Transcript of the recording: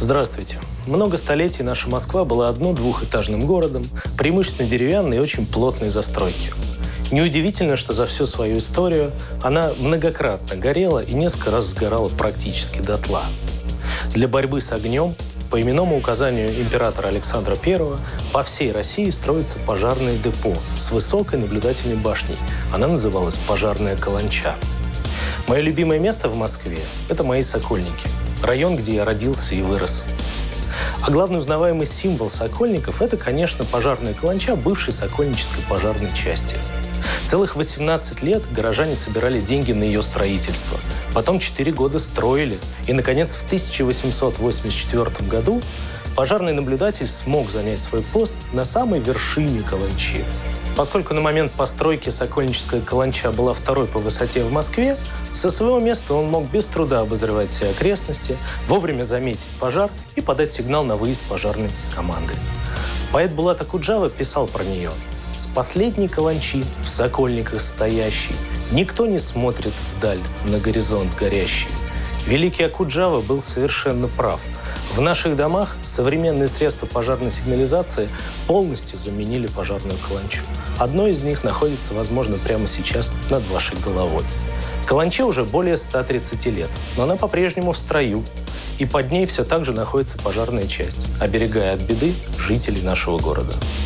Здравствуйте. Много столетий наша Москва была одно-двухэтажным городом, преимущественно деревянной и очень плотной застройки. Неудивительно, что за всю свою историю она многократно горела и несколько раз сгорала практически дотла. Для борьбы с огнем, по именному указанию императора Александра I, по всей России строится пожарное депо с высокой наблюдательной башней. Она называлась «Пожарная Каланча». Мое любимое место в Москве – это мои Сокольники, район, где я родился и вырос. А главный узнаваемый символ Сокольников – это, конечно, пожарная Каланча бывшей Сокольнической пожарной части. Целых 18 лет горожане собирали деньги на ее строительство. Потом 4 года строили. И, наконец, в 1884 году пожарный наблюдатель смог занять свой пост на самой вершине Каланчи. Поскольку на момент постройки Сокольническая Каланча была второй по высоте в Москве, со своего места он мог без труда обозревать все окрестности, вовремя заметить пожар и подать сигнал на выезд пожарной команды. Поэт Булат Акуджава писал про нее: «С последней Каланчи, в Сокольниках стоящий, никто не смотрит вдаль, на горизонт горящий». Великий Акуджава был совершенно прав. В наших домах современные средства пожарной сигнализации полностью заменили пожарную Каланчу. Одно из них находится, возможно, прямо сейчас над вашей головой. Каланче уже более 130 лет, но она по-прежнему в строю. И под ней все так же находится пожарная часть, оберегая от беды жителей нашего города.